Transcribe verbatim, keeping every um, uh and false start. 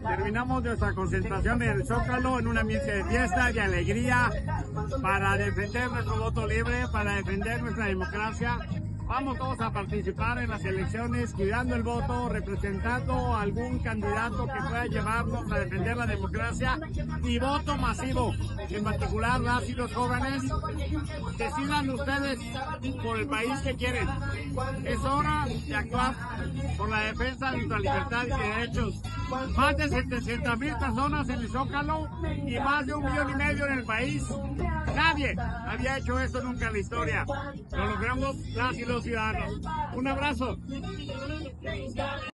Terminamos nuestra concentración en el Zócalo en un ambiente de fiesta, de alegría, para defender nuestro voto libre, para defender nuestra democracia. Vamos todos a participar en las elecciones, cuidando el voto, representando a algún candidato que pueda llevarnos a defender la democracia y voto masivo, en particular las y los jóvenes. Decidan ustedes por el país que quieren. Es hora de actuar por la defensa de nuestra libertad y derechos. Más de setecientas mil personas en el Zócalo y más de un millón y medio en el país. Nadie había hecho esto nunca en la historia. Lo logramos las y los ciudadanos. Un abrazo.